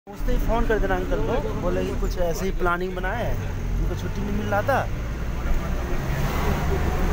उससे ही फ़ोन कर देना अंकल को, बोले कि कुछ ऐसे ही प्लानिंग बनाए, उनको छुट्टी नहीं मिल रहा था।